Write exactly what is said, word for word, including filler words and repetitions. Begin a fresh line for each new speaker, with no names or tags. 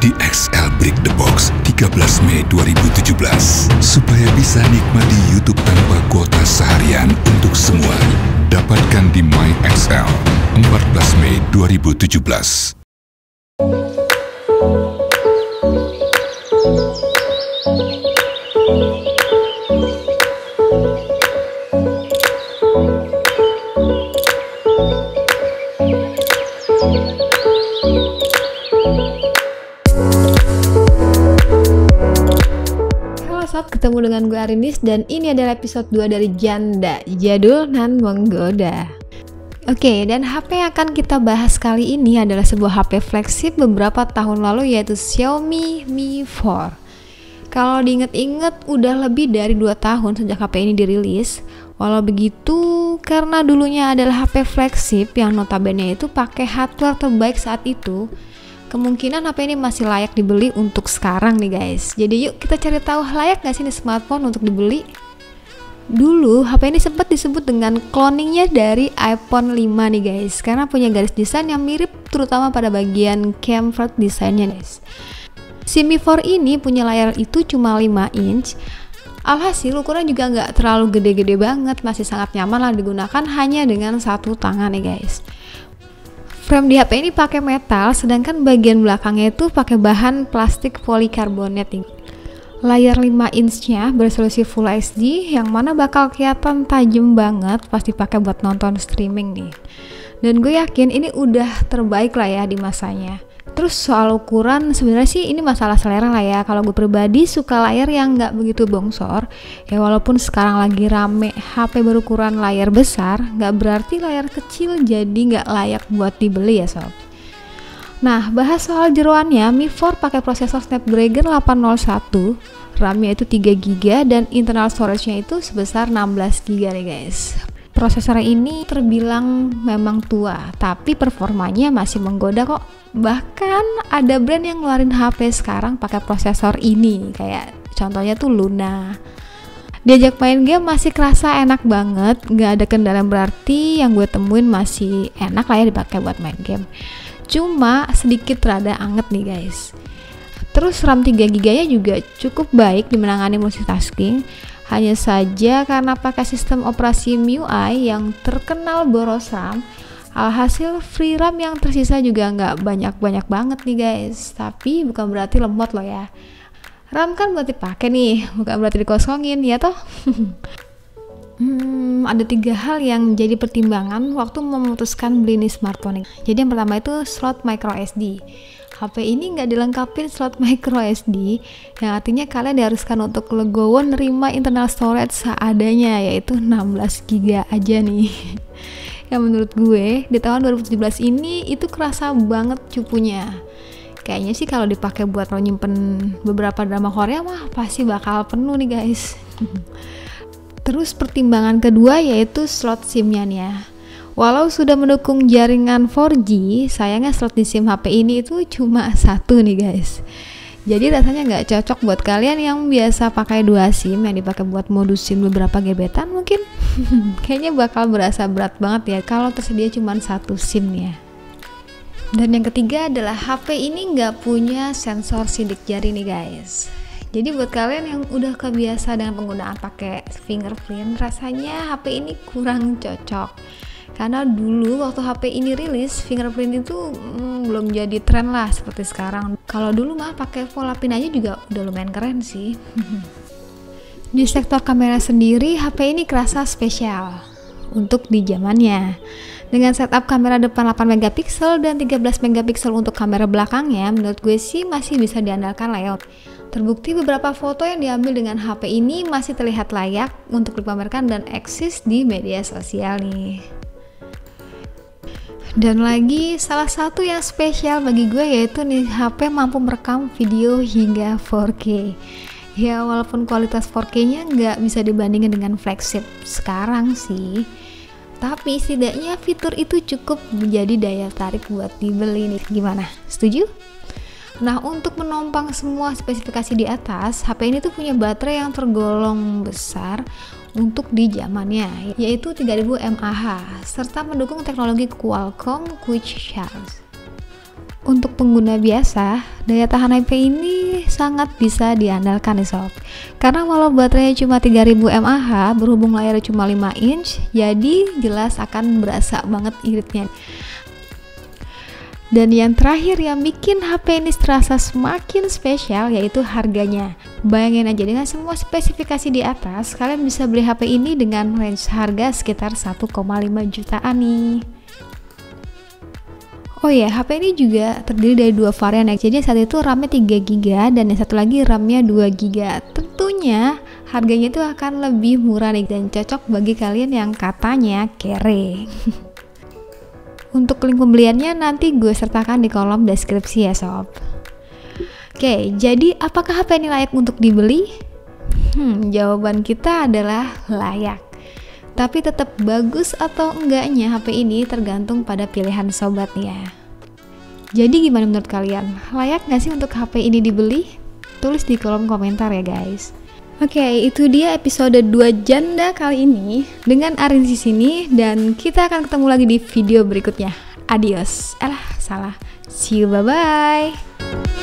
D X L Break the Box tiga belas Mei dua ribu tujuh belas. Supaya bisa nikmati YouTube tanpa kuota seharian untuk semua, dapatkan di MyXL empat belas Mei dua ribu tujuh belas.
Sob, ketemu dengan gue Arinis dan ini adalah episode dua dari Janda Jadul Nan Menggoda. Oke, dan H P yang akan kita bahas kali ini adalah sebuah H P flagship beberapa tahun lalu, yaitu Xiaomi Mi empat. Kalau diinget-inget udah lebih dari dua tahun sejak H P ini dirilis. Walau begitu, karena dulunya adalah H P flagship yang notabene itu pakai hardware terbaik saat itu, kemungkinan H P ini masih layak dibeli untuk sekarang nih guys. Jadi yuk kita cari tahu layak gak sih nih smartphone untuk dibeli. Dulu H P ini sempat disebut dengan cloningnya dari iPhone lima nih guys, karena punya garis desain yang mirip terutama pada bagian chamfer desainnya guys. Si Mi empat ini punya layar itu cuma lima inch. Alhasil ukuran juga nggak terlalu gede-gede banget, masih sangat nyaman lah digunakan hanya dengan satu tangan nih guys. Frame di H P ini pakai metal, sedangkan bagian belakangnya itu pakai bahan plastik polikarbonat nih. Layar lima inch-nya beresolusi Full H D yang mana bakal kelihatan tajam banget pas dipakai buat nonton streaming nih. Dan gue yakin ini udah terbaik lah ya di masanya. Terus soal ukuran, sebenarnya sih ini masalah selera lah ya. Kalau gue pribadi suka layar yang nggak begitu bongsor. Ya walaupun sekarang lagi rame H P berukuran layar besar, nggak berarti layar kecil jadi nggak layak buat dibeli ya sob. Nah, bahas soal jeroannya, Mi empat pakai prosesor Snapdragon delapan nol satu, RAM-nya itu tiga giga dan internal storage-nya itu sebesar enam belas giga nih guys. Prosesor ini terbilang memang tua, tapi performanya masih menggoda kok. Bahkan ada brand yang ngeluarin H P sekarang pakai prosesor ini, kayak contohnya tuh Luna. Diajak main game masih kerasa enak banget, gak ada kendala berarti. Yang gue temuin masih enak lah ya dipakai buat main game. Cuma sedikit rada anget nih guys. Terus RAM tiga giga nya juga cukup baik di menangani multitasking. Hanya saja karena pakai sistem operasi M I U I yang terkenal boros RAM, alhasil free RAM yang tersisa juga nggak banyak-banyak banget nih guys. Tapi bukan berarti lemot loh ya. RAM kan buat dipakai nih, bukan berarti dikosongin ya toh. Hmm, ada tiga hal yang jadi pertimbangan waktu memutuskan beli nih smartphone ini. Jadi yang pertama itu slot micro S D. H P ini nggak dilengkapin slot micro S D, yang artinya kalian diharuskan untuk legowo nerima internal storage seadanya, yaitu enam belas giga aja nih. Yang menurut gue di tahun dua ribu tujuh belas ini itu kerasa banget cupunya. Kayaknya sih kalau dipakai buat lo nyimpen beberapa drama Korea mah pasti bakal penuh nih guys. Terus pertimbangan kedua yaitu slot SIM-nya nih ya. Walau sudah mendukung jaringan empat G, sayangnya slot di SIM H P ini itu cuma satu nih guys. Jadi rasanya nggak cocok buat kalian yang biasa pakai dua SIM yang dipakai buat modus SIM beberapa gebetan mungkin. Kayaknya bakal berasa berat banget ya kalau tersedia cuma satu SIM ya. Dan yang ketiga adalah H P ini nggak punya sensor sidik jari nih guys. Jadi buat kalian yang udah kebiasa dengan penggunaan pakai fingerprint, rasanya H P ini kurang cocok. Karena dulu waktu H P ini rilis, fingerprint itu hmm, belum jadi tren lah seperti sekarang. Kalau dulu mah pakai vola pin aja juga udah lumayan keren sih. Di sektor kamera sendiri, H P ini kerasa spesial untuk di zamannya. Dengan setup kamera depan delapan megapiksel dan tiga belas megapiksel untuk kamera belakangnya, menurut gue sih masih bisa diandalkan layout. Terbukti beberapa foto yang diambil dengan H P ini masih terlihat layak untuk dipamerkan dan eksis di media sosial nih. Dan lagi salah satu yang spesial bagi gue yaitu nih H P mampu merekam video hingga empat K. Ya walaupun kualitas empat K nya nggak bisa dibandingin dengan flagship sekarang sih, tapi setidaknya fitur itu cukup menjadi daya tarik buat dibeli nih. Gimana? Setuju? Nah, untuk menompang semua spesifikasi di atas, H P ini tuh punya baterai yang tergolong besar untuk di zamannya, yaitu tiga ribu mAh, serta mendukung teknologi Qualcomm Quick Charge. Untuk pengguna biasa, daya tahan H P ini sangat bisa diandalkan nih sob. Karena walau baterainya cuma tiga ribu mAh, berhubung layarnya cuma lima inch, jadi jelas akan berasa banget iritnya. Dan yang terakhir yang bikin H P ini terasa semakin spesial yaitu harganya. Bayangin aja, dengan semua spesifikasi di atas, kalian bisa beli H P ini dengan range harga sekitar satu koma lima jutaan nih. Oh ya, H P ini juga terdiri dari dua varian ya. Jadi saat itu RAM-nya tiga giga dan yang satu lagi RAM-nya dua giga. Tentunya harganya itu akan lebih murah nih dan cocok bagi kalian yang katanya kere. Untuk link pembeliannya nanti gue sertakan di kolom deskripsi ya sob. Oke, jadi apakah H P ini layak untuk dibeli? Hmm, jawaban kita adalah layak. Tapi tetap bagus atau enggaknya H P ini tergantung pada pilihan sobatnya. Jadi gimana menurut kalian? Layak gak sih untuk H P ini dibeli? Tulis di kolom komentar ya guys. Oke, okay, itu dia episode dua Janda kali ini dengan Arin di sini dan kita akan ketemu lagi di video berikutnya. Adios. Alah, salah. See you, bye-bye.